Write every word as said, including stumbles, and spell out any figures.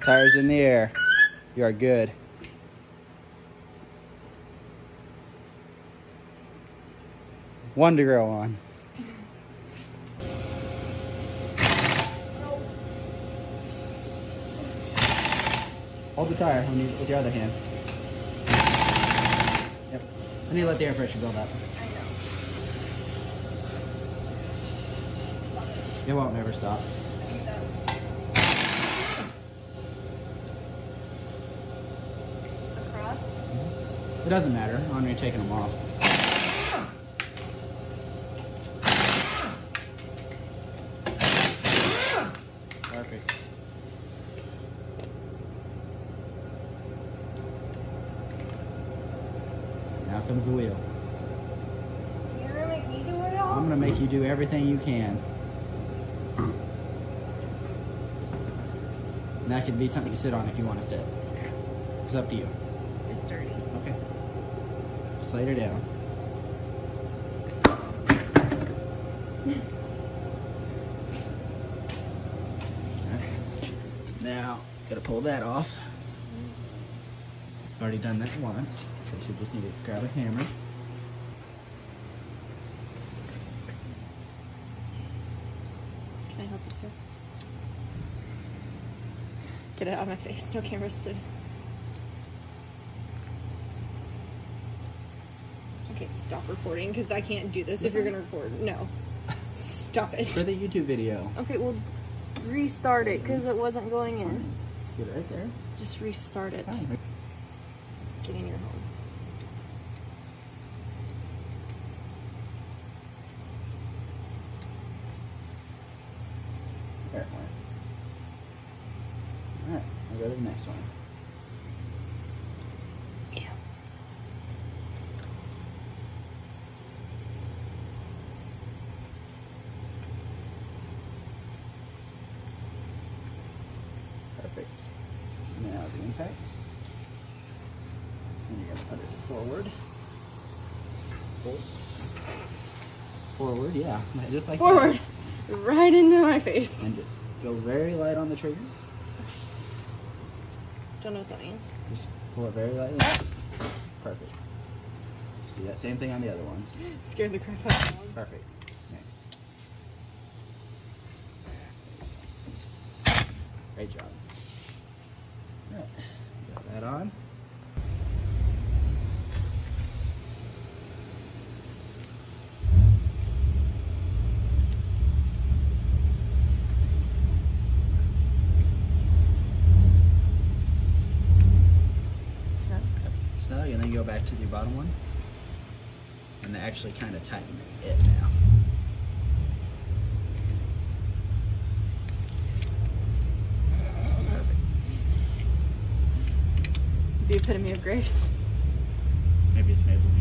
Tires in the air. You are good. One to grow on. Hold the tire when you, with your other hand. Yep. I need to let the air pressure build up. I know. Stop it. It won't never stop. Across? It doesn't matter. I'm going to taking them off. Perfect. Now comes the wheel. You're gonna make me do it all? I'm gonna make you do everything you can. And that could be something you sit on if you want to sit. It's up to you. It's dirty. Okay. Just lay her down. Okay. Now, gotta pull that off. Already done that once, so you just need to grab a hammer. Can I help you, sir? Get it out of my face. No cameras, please. Okay, stop recording, because I can't do this if you're gonna record. No. Stop it. For the YouTube video. Okay, well, restart it, because it wasn't going in. Just get it right there. Just restart it. Fine. Get in your home. There it went. Alright, I'll go to the next one. Yeah. Perfect. Now the impact. And you're going to put it forward. Forward. Forward, yeah. Just like Forward. that. Right into my face. And just go very light on the trigger. Don't know what that means. Just pull it very lightly. Perfect. Just do that same thing on the other ones. Scared the crap out of dogs. Perfect. Next. Great job. Alright. Got that on. So, and then go back to the bottom one and actually kind of tighten it now. Perfect. The epitome of grace. Maybe it's maple.